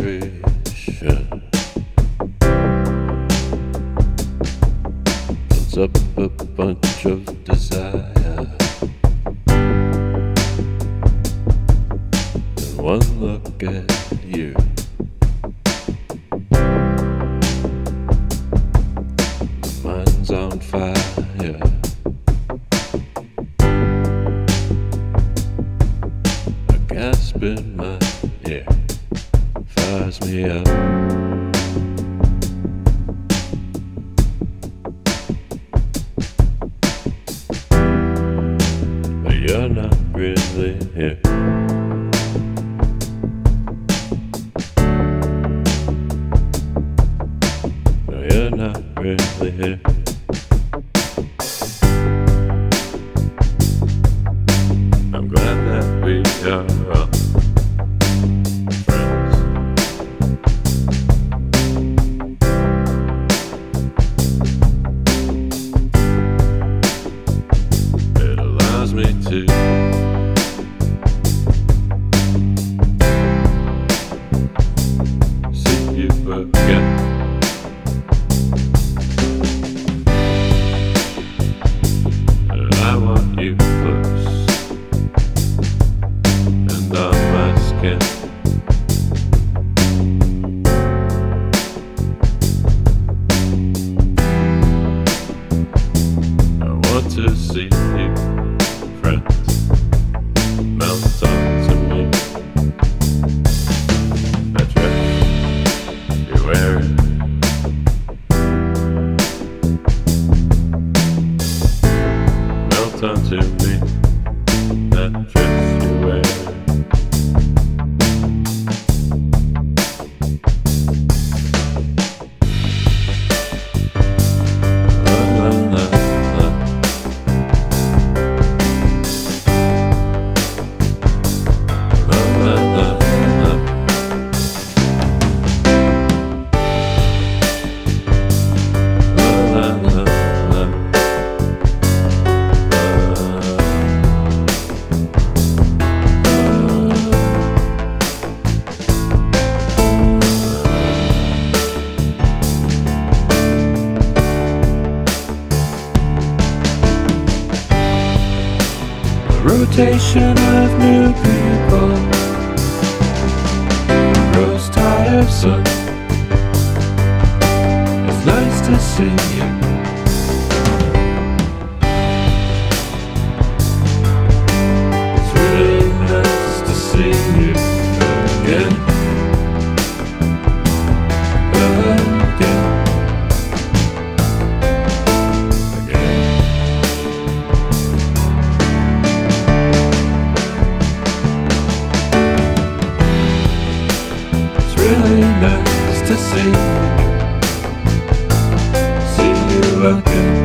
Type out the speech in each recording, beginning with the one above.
frustration builds up a bunch of desire. And one look at you, my mind's on fire. A gasp in my ear fires me up. But you're not really here. No, you're not really here. I'm glad that we are all friends. It allows me to see you again. And I want you close and on my skin. I want to see you, friend, melt onto me. That dress you're wearing, melt onto me. That dress you're wearing. Rotation of new people grows tiresome. It's nice to see you. It's really nice to see you again. Really nice to see you again.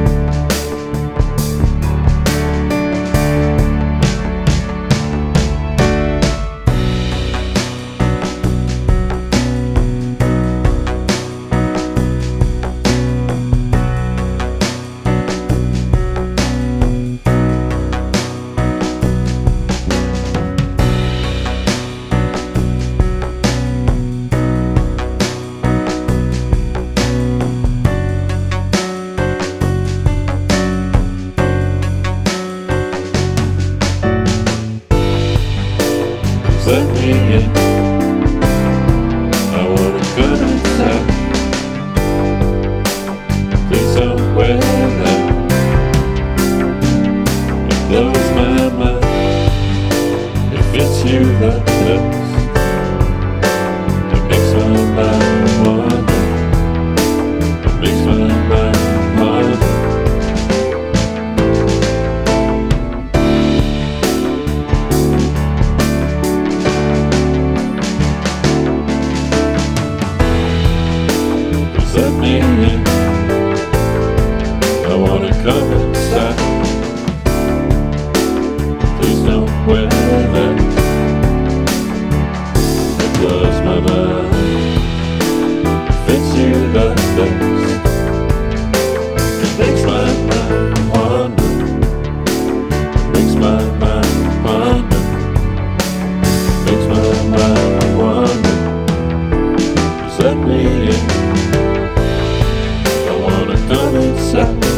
tiresome.